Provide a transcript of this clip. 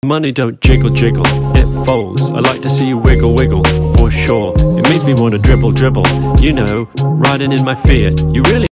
Money don't jiggle jiggle, it folds. I like to see you wiggle wiggle, for sure. It makes me wanna dribble dribble, you know, riding in my Fiat. You really